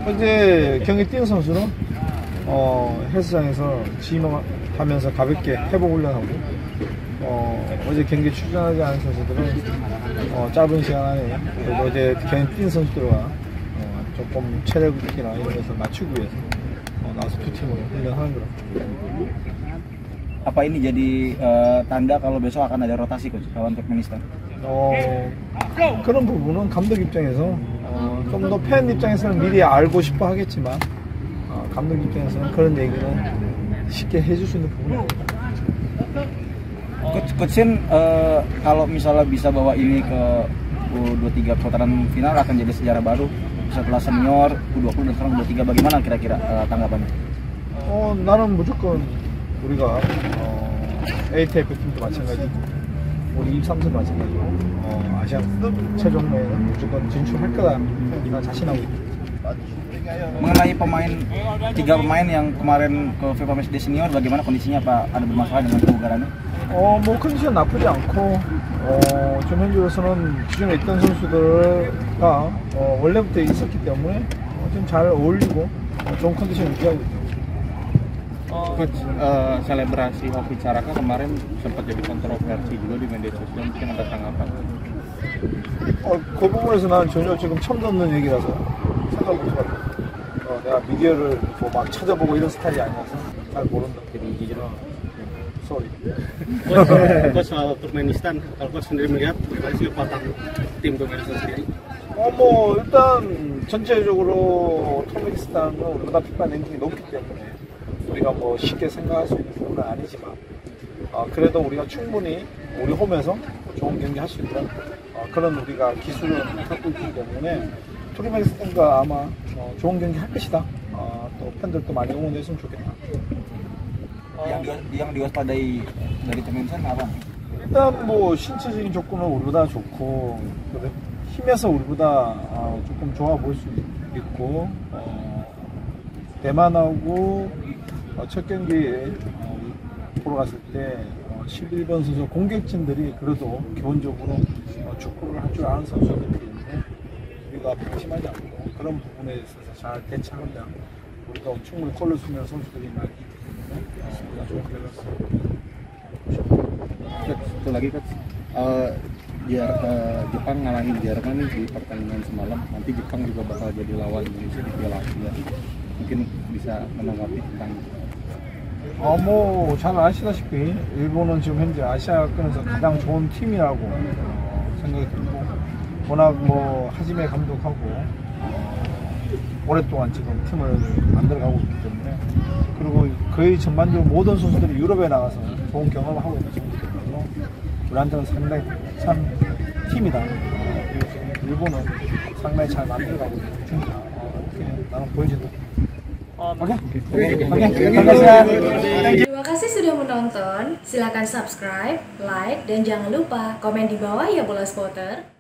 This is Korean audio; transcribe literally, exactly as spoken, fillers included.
어제 경기 뛰는 선수는 어, 헬스장에서 지임하면서 가볍게 회복 훈련하고 어, 어제 경기 출전하지 않은 선수들은 어, 짧은 시간 안에 어제 경기 뛰는 선수들과 어, 조금 체력이나 이런 것을 맞추기 위해서 어, 나와서 두 팀으로 훈련하는 거라. Apa ini jadi uh, tanda kalau besok akan ada rotasi coach lawan Turkmenistan? 어, 그런 부분은 감독 입장에서 어, 좀 더 팬 입장에서는 미리 알고 싶어 하겠지만 어, 감독 입장에서는 그런 얘기는 쉽게 해줄 수 있는 부분입니다. Coach, Coach Shin, uh, kalau misalnya bisa bawa ini ke U dua puluh tiga putaran final akan jadi sejarah baru setelah senior U dua puluh dan sekarang U dua puluh tiga, bagaimana kira-kira uh, tanggapannya? 어, 나는 무조건 우리가 어, 에이티에프 팀도 마찬가지고 우리 이십삼 세도 마찬가지고 어, 아시안 최종매에는 무조건 진출할 거다 나 자신하고 있다. Mengenai pemain tiga pemain yang kemarin ke FIFA Matchday Senior, bagaimana kondisinya? Apa ada bermasalah dengan kebugarannya? 어, 뭐 컨디션 나쁘지 않고 어, 좀 현재로서는 기존에 있던 선수들과 어, 원래부터 있었기 때문에 어, 좀 잘 어울리고 어, 좋은 컨디션 유지하고 있다. Coach, uh, selebrasi Hoki Caraka kemarin sempat jadi kontroversi juga di media sosial, mungkin ada tanggapan? 어, 그 부분에서 난 전혀 지금 처음 듣는 얘기라서 생각 못해봤다. 어, 내가 미디어를 뭐 막 찾아보고 이런 스타일이 아니라서 잘 모른다. Jadi jujur. Sorry. Coach, soal Turkmenistan, kalau Coach sendiri melihat bagaimana sih kekuatan tim Turkmenistan sendiri? 어, 뭐 일단 전체적으로 터키스탄은 우리보다 피파 랭킹이 높기 때문에 우리가 뭐 쉽게 생각할 수 있는 부분은 아니지만 어, 그래도 우리가 충분히 우리 홈에서 좋은 경기 할 수 있는 어, 그런 우리가 기술을 갖고 있기 때문에 투르메니스탄과 아마 어, 좋은 경기 할 것이다. 어, 또 팬들도 많이 응원했으면 좋겠다. Yang, di, yang diwaspadai dari Turkmenistan apa? 일단 뭐 신체적인 조건은 우리보다 좋고 그래, 힘에서 우리보다 어, 조금 좋아 보일 수 있고 어, 대만하고 어, 첫 경기에 어, 보러 갔을 때 어, 십일 번 선수 공격진들이 그래도 기본적으로 어, 축구를 할 줄 아는 선수들이기 때문에 우리가 방심하지 않고 그런 부분에 있어서 잘 대처하면 우리도 충분히 골을 쏘는 선수들이 많이 있기 때문에 어, 우리가 좋은 결과를 Satu lagi Coach, uh, Jer, uh, Jepang ngalahin Jerman nih di pertandingan semalam, nanti Jepang juga bakal jadi lawan Indonesia di Piala Asia. Mungkin bisa menanggapi tentang 어, 뭐, 잘 아시다시피, 일본은 지금 현재 아시아권에서 가장 좋은 팀이라고 어, 생각이 들고, 워낙 뭐, 하지메 감독하고, 어, 오랫동안 지금 팀을 만들어가고 있기 때문에, 그리고 거의 전반적으로 모든 선수들이 유럽에 나가서 좋은 경험을 하고 있는 선수들이라서, 우리한테는 상당히 참 팀이다. 어, 그리고 지금 일본은 상당히 잘 만들어가고 있는 팀이다. 어, 이렇게 나는 보여진다. Oke, oke, Terima kasih sudah menonton. Silakan subscribe, like, dan jangan lupa komen di bawah ya, Bola Spotter.